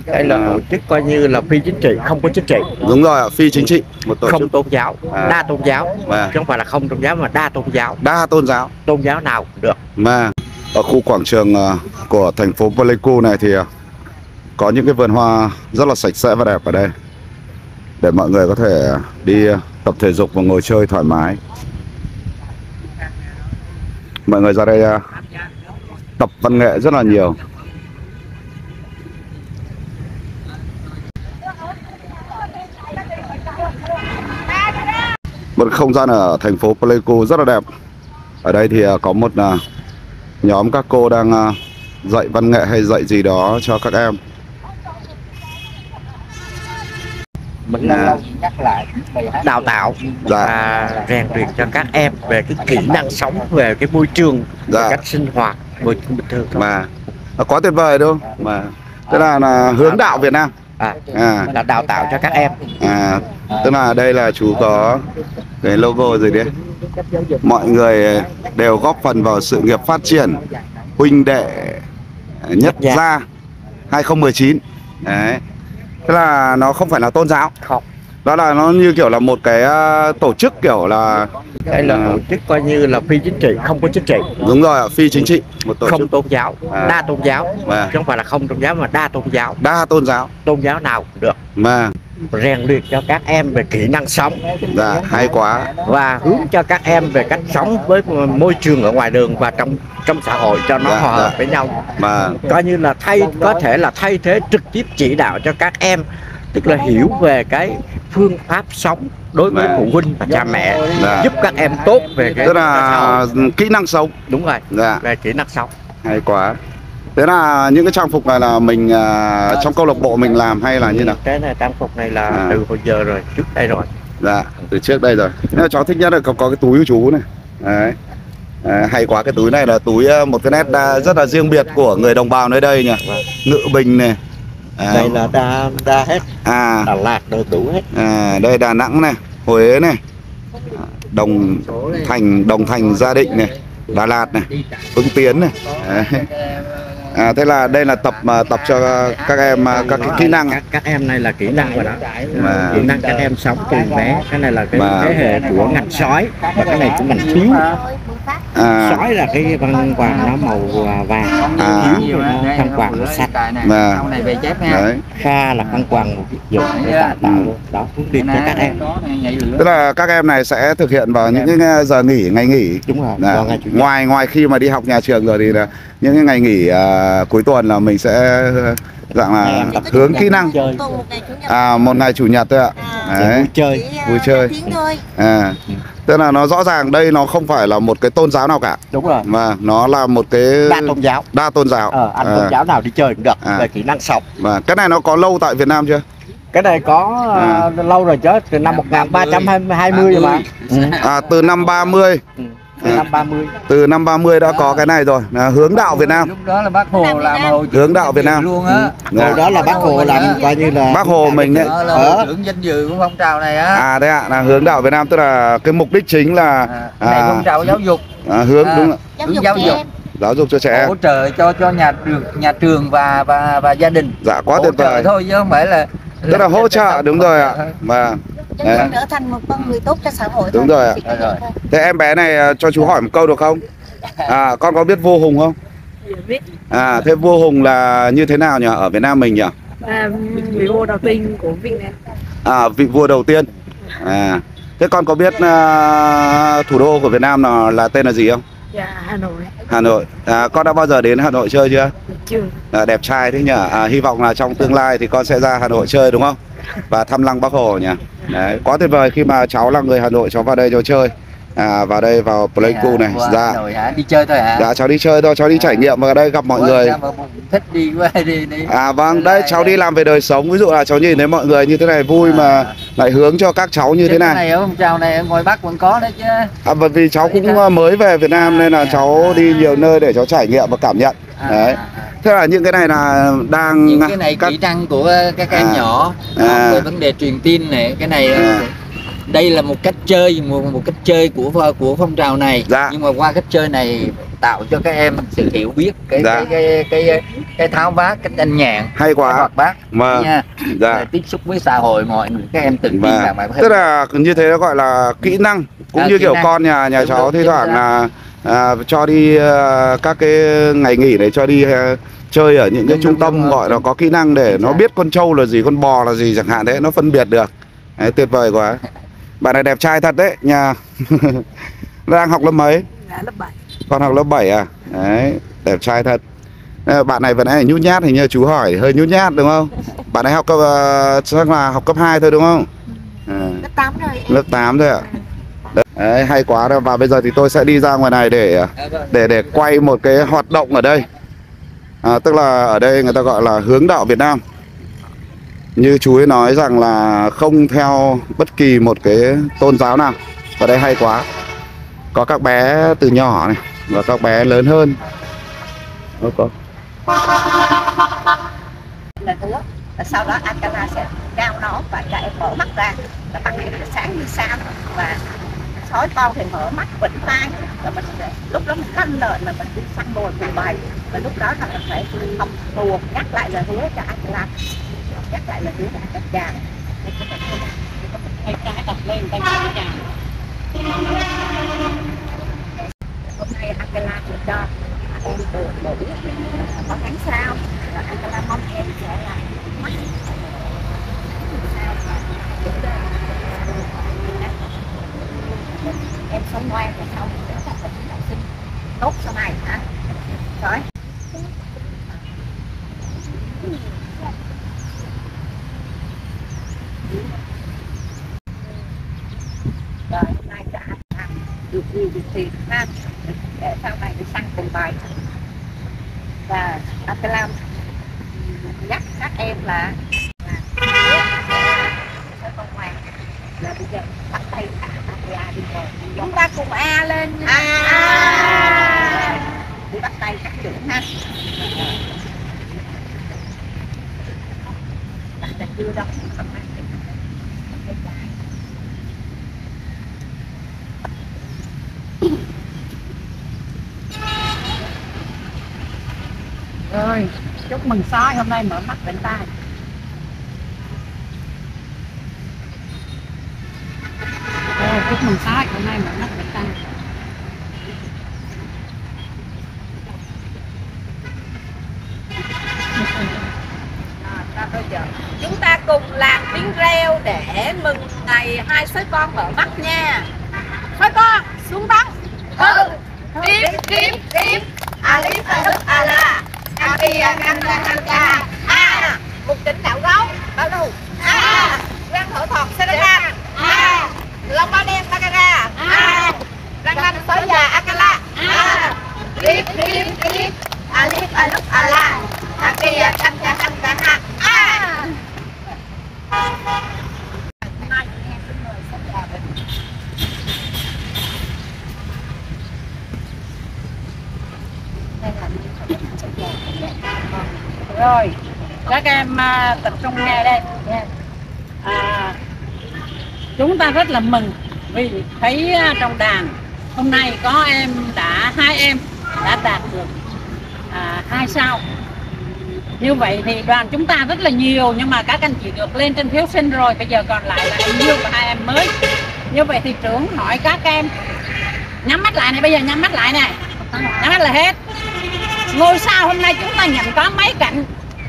Đây là tổ chức coi như là phi chính trị, không có chính trị. Đúng rồi ạ, phi chính trị, một tổ không chức tôn giáo, đa tôn giáo, Và chứ không phải là không tôn giáo mà đa tôn giáo. đa tôn giáo, Tôn giáo nào cũng được. mà ở khu quảng trường của thành phố Pleiku này thì có những cái vườn hoa rất là sạch sẽ và đẹp ở đây, để mọi người có thể đi tập thể dục và ngồi chơi thoải mái. Mọi người ra đây tập văn nghệ rất là nhiều. Một không gian ở thành phố Pleiku rất là đẹp. Ở đây thì có một nhóm các cô đang dạy văn nghệ hay dạy gì đó cho các em. Mình nhắc lại đào tạo và rèn luyện cho các em về cái kỹ năng sống, về cái môi trường, về cách sinh hoạt bình thường thôi. Mà quá tuyệt vời đúng không? Mà tức là hướng đạo Việt Nam. Là đào tạo cho các em. Tức là đây là chú có cái logo gì đấy. Mọi người đều góp phần vào sự nghiệp phát triển huynh đệ nhất gia 2019. Đấy. Tức là nó không phải là tôn giáo. Không. Đó là nó như kiểu là một cái tổ chức kiểu là đây là tổ chức coi như là phi chính trị, không có chính trị. Đúng rồi ạ, phi chính trị, một tổ không chức tôn giáo, đa tôn giáo, chứ không phải là không tôn giáo mà đa tôn giáo. Đa tôn giáo, tôn giáo nào cũng được. Mà rèn luyện cho các em về kỹ năng sống. Dạ, hay quá. Và hướng cho các em về cách sống với môi trường ở ngoài đường và trong xã hội cho nó hòa hợp với nhau. Mà coi như là có thể là thay thế trực tiếp chỉ đạo cho các em, tức là hiểu về cái phương pháp sống đối với phụ huynh và cha mẹ, giúp các em tốt về cái tức là kỹ năng sống. Đúng rồi, về kỹ năng sống. Hay quá. Thế là những cái trang phục này là mình trong câu lạc bộ mình làm hay là như nào? Cái này trang phục này là từ hồi giờ rồi, trước đây rồi. Dạ, từ trước đây rồi. Nên cháu thích nhất là có cái túi của chú này. Đấy. Hay quá, cái túi này là túi một cái nét rất là riêng biệt của người đồng bào nơi đây nhỉ. Ngự Bình này. Đây là đa hết. Đà Lạt đồ đủ hết. Đây Đà Nẵng này, Huế này, Đồng Thành, Gia Định này, Đà Lạt này, Hưng Tiến này. Thế là đây là tập cho các em các cái kỹ năng. Các em này là kỹ năng rồi đó. Kỹ năng các em sống từ bé. Cái này là cái thế hệ của ngành sói, và cái này của ngành thiếu. Sói là cái văn quàng nó màu vàng, thiếu văn quàng nó sạch. Kha là văn quàng một dụng để tạo đó hướng đi cho các em. Tức là các em này sẽ thực hiện vào những cái giờ nghỉ, ngày nghỉ. Đúng rồi. Ngoài khi mà đi học nhà trường rồi thì là những cái ngày nghỉ cuối tuần là mình sẽ dạng là hướng kỹ năng. Một ngày chủ nhật thôi ạ. Vui chơi. Tức là nó rõ ràng đây nó không phải là một cái tôn giáo nào cả. Đúng rồi. Mà nó là một cái đa tôn giáo. Anh tôn giáo nào đi chơi cũng được, về kỹ năng sống. Và cái này nó có lâu tại Việt Nam chưa? Cái này có lâu rồi chứ, từ năm 1320 rồi mà. Từ năm 30. Từ năm 30 đã có cái này rồi, là hướng đạo Việt Nam. Lúc đó là Bác Hồ làm hướng đạo Việt Nam luôn á. Hồi đó là Bác Hồ làm coi như là Bác Hồ mình đấy. Trưởng danh dự của phong trào này á. Đấy ạ, là hướng đạo Việt Nam, tức là cái mục đích chính là này phong trào giáo dục. Hướng đúng ạ. Giáo dục cho trẻ em. Hỗ trợ cho nhà trường và gia đình. Dạ, quá tuyệt vời. Thôi chứ không phải là tức là hỗ trợ, đúng rồi ạ. Mà trở thành một con người tốt cho xã hội. Đúng rồi ạ. Thế em bé này cho chú hỏi một câu được không? Con có biết vua Hùng không? Biết. Thế vua Hùng là như thế nào nhỉ? Ở Việt Nam mình nhỉ? Vị vua đầu tiên của Việt Nam. Vị vua đầu tiên. Thế con có biết thủ đô của Việt Nam là tên là gì không? Dạ, Hà Nội. Hà Nội. Con đã bao giờ đến Hà Nội chơi chưa? Chưa. Đẹp trai thế nhỉ? Hy vọng là trong tương lai thì con sẽ ra Hà Nội chơi đúng không? Và thăm lăng Bác Hồ nhỉ? Đấy, quá tuyệt vời khi mà cháu là người Hà Nội, cháu vào đây cho chơi. Vào đây vào Pleiku này. Dạ. Đi chơi thôi hả? Dạ, cháu đi chơi thôi, cháu đi trải nghiệm và đây gặp mọi người. Thích đi quá đi. Vâng, đây cháu đi làm về đời sống, ví dụ là cháu nhìn thấy mọi người như thế này vui mà lại hướng cho các cháu như thế này. Cái này ở phong trào này ở ngoài Bắc vẫn có đấy chứ. Bởi vì cháu cũng mới về Việt Nam nên là cháu đi nhiều nơi để cháu trải nghiệm và cảm nhận. Đấy. Thế là những cái này là đang những cái này kỹ năng của các em nhỏ về vấn đề truyền tin này, cái này đây là một cách chơi của phong trào này. Nhưng mà qua cách chơi này tạo cho các em sự hiểu biết cái tháo vát, cái nhanh nhẹn, hay quá, hoạt bát nha. Dạ. Tiếp xúc với xã hội mọi người, các em tự tin làm bài. Tức là như thế nó gọi là kỹ năng, cũng như kiểu năng. Con nhà cháu thi thoảng là cho đi các cái ngày nghỉ để cho đi chơi ở những cái trung tâm gọi là có kỹ năng để nó biết con trâu là gì, con bò là gì chẳng hạn, đấy nó phân biệt được. Đấy, tuyệt vời quá. Bạn này đẹp trai thật đấy nhà. Đang học lớp mấy? Lớp 7. Con học lớp 7 à? Đấy, đẹp trai thật. Bạn này vẫn nhút nhát, hình như chú hỏi hơi nhút nhát đúng không? Bạn này học cấp chắc là học cấp 2 thôi đúng không? Lớp 8 rồi. Lớp 8 thôi ạ. Đấy, hay quá đâu. Và bây giờ thì tôi sẽ đi ra ngoài này để quay một cái hoạt động ở đây. Tức là ở đây người ta gọi là hướng đạo Việt Nam. Như chú ấy nói rằng là không theo bất kỳ một cái tôn giáo nào. Và đây hay quá. Có các bé từ nhỏ này và các bé lớn hơn. Là hứa và sau đó Akala sẽ cao nó và cho em mở mắt ra, và ban ngày nó sáng như sao, và sói con thì mở mắt vĩnh tai, và mình lúc đó mình lanh lợi mà mình đi săn mồi cùng bầy, và lúc đó là mình phải học tuồng nhắc lại lời hứa cho Akala, nhắc lại lời hứa cho các chàng. Tay trái đặt lên, tay phải chàng. Hôm nay Akala sẽ cho em được một biết có tháng sau, và Akala mong em sẽ là mắt em sống ngoan và sau trở thành một học sinh tốt sau này hả? Rồi. Rồi hôm nay đã được nhiều việc thiệt ha, để sau này đi săn cùng bài. Và Akala nhắc các em là con ngoan, là bây giờ bắt tay thả A đi rồi, chúng ta cùng A lên đi bắt tay các trưởng ha. Bạn đã chưa đâu. Rồi, chúc mừng sói hôm nay mở mắt bệnh tai. Rồi, chúc mừng sói hôm nay mở mắt bệnh tai. Bây giờ chúng ta cùng làm tiếng reo để mừng ngày hai sói con mở mắt nha. Sói con xuống bắn. Tiếp. Alif alif ala. Akia kanda kanda. Một chỉnh đạo gấu. Bao lưu. Răng thở thọt Serena. Long ba đen Takara. Răng nanh sói già Akala. Tiếp. Alif alif ala. Akia kanda kanda. Rồi các em tập trung nghe đây nha. Chúng ta rất là mừng vì thấy trong đàn hôm nay có hai em đã đạt được 2 sao. Như vậy thì đoàn chúng ta rất là nhiều, nhưng mà các anh chị được lên trên phiếu sinh rồi, bây giờ còn lại là em Dương và 2 em mới. Như vậy thì trưởng hỏi các em nhắm mắt lại này, bây giờ nhắm mắt lại này, nhắm mắt là hết. Ngôi sao hôm nay chúng ta nhận có mấy cạnh?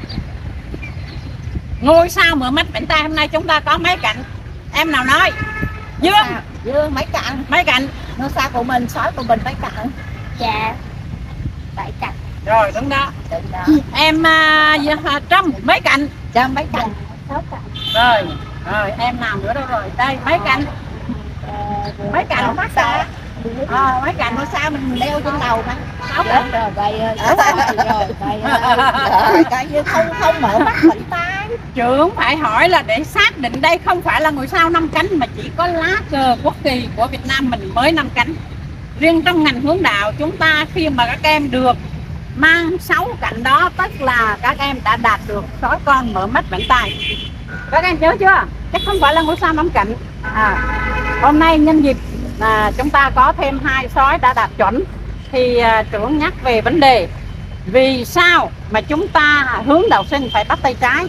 Ngôi sao mở mắt bệnh tai hôm nay chúng ta có mấy cạnh? Em nào nói? Dương mấy cạnh? Mấy cạnh? Ngôi sao của mình, sói của mình mấy cạnh? Dạ 7 cạnh. Rồi đúng đó. Em Trâm mấy cạnh? Trâm mấy cạnh? 6 cạnh. Rồi em nào nữa đâu rồi? Đây mấy cạnh? Mấy cạnh? Mấy cạnh ngôi sao mình đeo trên đầu mà. 6 cạnh. Rồi vậy rồi. Không mở mắt bệnh tai. Trưởng phải hỏi là để xác định đây không phải là ngôi sao 5 cánh, mà chỉ có lá cờ quốc kỳ của Việt Nam mình mới 5 cánh. Riêng trong ngành hướng đạo chúng ta khi mà các em được mang 6 cạnh đó, tức là các em đã đạt được sói con mở mắt bệnh tai. Các em nhớ chưa? Chắc không phải là ngôi sao 5 cạnh. Hôm nay nhân dịp chúng ta có thêm 2 sói đã đạt chuẩn, thì trưởng nhắc về vấn đề vì sao mà chúng ta hướng đạo sinh phải bắt tay trái.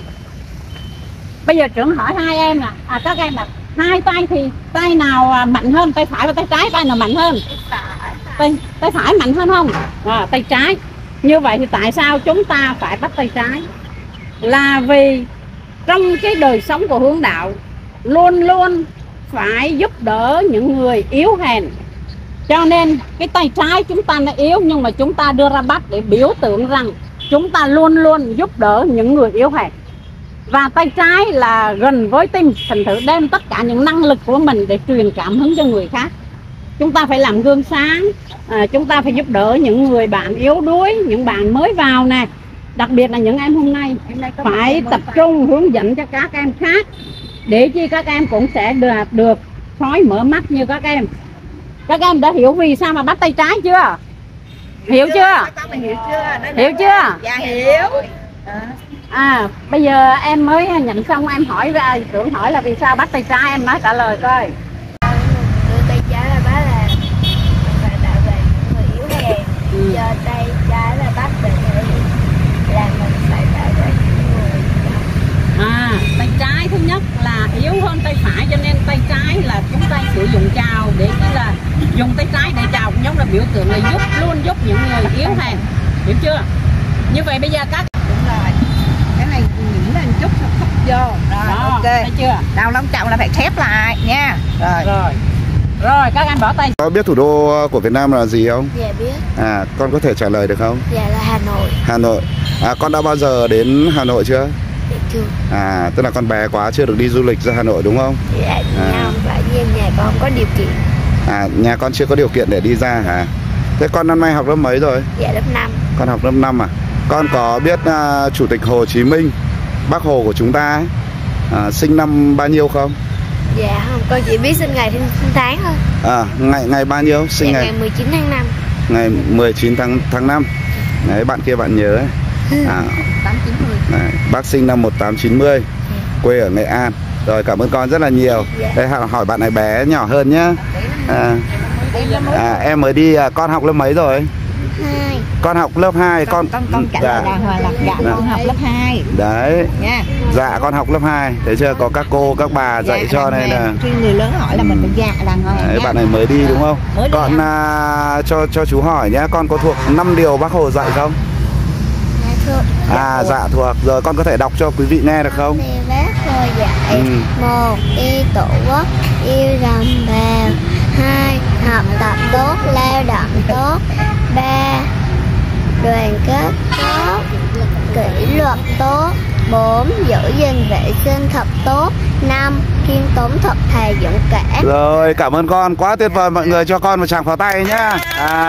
Bây giờ trưởng hỏi hai em nè, các em là hai tay thì tay nào mạnh hơn, tay phải và tay trái, tay nào mạnh hơn? Tay phải mạnh hơn không? Tay trái. Như vậy thì tại sao chúng ta phải bắt tay trái? Là vì trong cái đời sống của hướng đạo luôn luôn phải giúp đỡ những người yếu hèn. Cho nên cái tay trái chúng ta nó yếu, nhưng mà chúng ta đưa ra bắt để biểu tượng rằng chúng ta luôn luôn giúp đỡ những người yếu hèn. Và tay trái là gần với tim, thành thử đem tất cả những năng lực của mình để truyền cảm hứng cho người khác. Chúng ta phải làm gương sáng, chúng ta phải giúp đỡ những người bạn yếu đuối, những bạn mới vào nè. Đặc biệt là những em hôm nay phải tập trung hướng dẫn cho các em khác, để chi các em cũng sẽ được soi mở mắt như các em. Các em đã hiểu vì sao mà bắt tay trái chưa? Hiểu chưa? Hiểu chưa? Dạ hiểu. Bây giờ em mới nhận xong, em hỏi ra trưởng hỏi là vì sao bắt tay trái, em nói trả lời coi. Đưa tay trái là bắt là phải bảo vệ người yếu hèn, giờ tay trái là bắt để là mình phải bảo vệ người. Tay trái thứ nhất là yếu hơn tay phải, cho nên tay trái là chúng ta sử dụng chào để chỉ là dùng tay trái để chào, cũng giống là biểu tượng là luôn giúp những người yếu hèn. Hiểu chưa? Như vậy bây giờ các Đúng rồi. Cái này những lên chút thấp vô. Rồi, ok. Thấy chưa? Đầu long trọng là phải khép lại nha. Rồi các em bỏ tay. Có biết thủ đô của Việt Nam là gì không? Dạ biết. Con có thể trả lời được không? Dạ là Hà Nội. Hà Nội. Con đã bao giờ đến Hà Nội chưa? Dạ chưa. Tức là con bé quá chưa được đi du lịch ra Hà Nội đúng không? Dạ không phải vì nhà con có điều kiện. Nhà con chưa có điều kiện để đi ra hả? Thế con năm nay học lớp mấy rồi? Dạ lớp 5. Con học lớp 5 à? Con có biết Chủ tịch Hồ Chí Minh, Bác Hồ của chúng ta ấy, sinh năm bao nhiêu không? Dạ không, con chỉ biết sinh ngày sinh tháng thôi. Ngày bao nhiêu? Sinh ngày 19 tháng 5. Ngày 19 tháng 5. Đấy, bạn kia bạn nhớ ấy. 1890. Đấy, bác sinh năm 1890, quê ở Nghệ An. Rồi, cảm ơn con rất là nhiều. Đây, hỏi bạn này bé nhỏ hơn nhá. Em mới đi, con học lớp mấy rồi? 2. Con học lớp 2. Con trả lời đàng hoàng là dạ con học lớp 2. Đấy Nha. Dạ con học lớp 2. Thấy chưa, có các cô các bà dạy cho nên là khi người lớn hỏi là mình phải dạ đàng hoàng. Đấy, bạn này mới đi đúng không? Mới đi con cho chú hỏi nhé, con có thuộc 5 điều Bác Hồ dạy không? Dạ thuộc. Rồi con có thể đọc cho quý vị nghe được không? Bác Hồ dạy: 1. Yêu Tổ quốc, yêu đồng bào. 2. Học tập tốt, lao động tốt. 3. Đoàn kết tốt, kỷ luật tốt. 4. Giữ gìn vệ sinh thật tốt. 5. Khiêm tốn thật thà dũng cảm. Rồi, cảm ơn con, quá tuyệt vời. Mọi người cho con một tràng pháo tay nhá.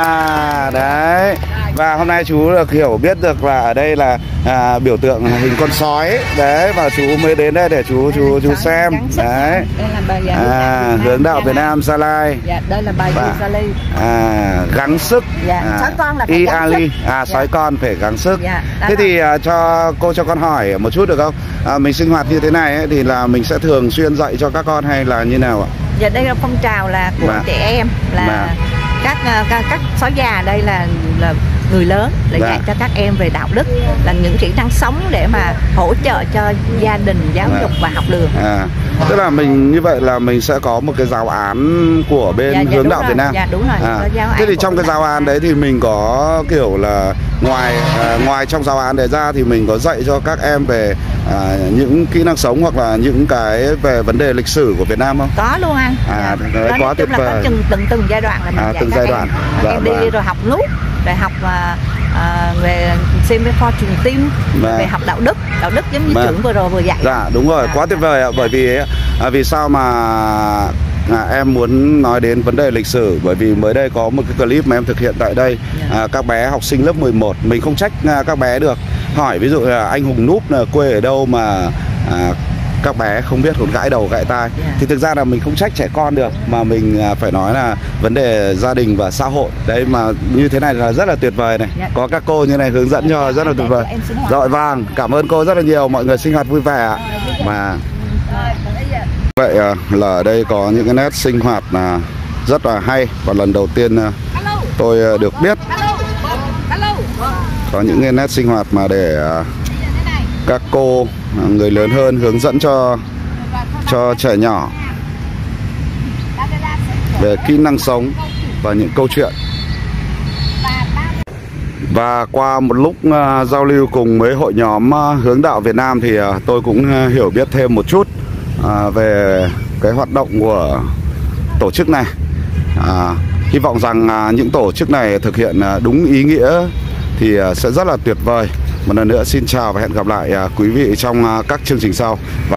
Đấy. Và hôm nay chú được hiểu biết được là ở đây là biểu tượng hình con sói. Đấy, và chú mới đến đây để chú xem. Đấy. Hướng đạo Việt Nam Gia Lai. Dạ, đây là bài Gia Lai. Gắng sức. Sói con là phải gắng sức. Sói con phải gắng sức. Thế rồi. thì cho con hỏi một chút được không? Mình sinh hoạt như thế này ấy, thì là mình sẽ thường xuyên dạy cho các con hay là như nào ạ? Dạ, đây là phong trào là của trẻ em, là các sói già đây là người lớn để dạy cho các em về đạo đức, là những kỹ năng sống để mà hỗ trợ cho gia đình, giáo dục và học đường. Tức là mình như vậy là mình sẽ có một cái giáo án của bên Hướng đạo Việt Nam. Dạ đúng rồi. Thế thì trong cái giáo án đấy thì mình có kiểu là ngoài trong giáo án đấy ra thì mình có dạy cho các em về những kỹ năng sống hoặc là những cái về vấn đề lịch sử của Việt Nam không? Có luôn anh. Đấy, quá tuyệt vời. Từng giai đoạn là mình dạy từng các giai đoạn. em đi rồi học nút, rồi học về xem kho truyền tin, về học đạo đức giống như trưởng vừa rồi vừa dạy. Dạ đúng rồi, quá tuyệt vời ạ. Bởi vì sao mà em muốn nói đến vấn đề lịch sử, bởi vì mới đây có một cái clip mà em thực hiện tại đây. Các bé học sinh lớp 11, mình không trách các bé được. Hỏi ví dụ là anh Hùng Núp là quê ở đâu mà các bé không biết, còn gãi đầu gãi tai. Thì thực ra là mình không trách trẻ con được, mà mình phải nói là vấn đề gia đình và xã hội. Đấy, mà như thế này là rất là tuyệt vời này. Có các cô như này hướng dẫn cho rất là tuyệt vời. Rồi vâng, cảm ơn cô rất là nhiều. Mọi người sinh hoạt vui vẻ ạ. Vậy là ở đây có những cái nét sinh hoạt rất là hay. Và lần đầu tiên tôi được biết có những cái nét sinh hoạt mà để các cô người lớn hơn hướng dẫn cho trẻ nhỏ về kỹ năng sống và những câu chuyện. Và qua một lúc giao lưu cùng với hội nhóm Hướng Đạo Việt Nam thì tôi cũng hiểu biết thêm một chút về cái hoạt động của tổ chức này. Hy vọng rằng những tổ chức này thực hiện đúng ý nghĩa thì sẽ rất là tuyệt vời. Một lần nữa xin chào và hẹn gặp lại quý vị trong các chương trình sau.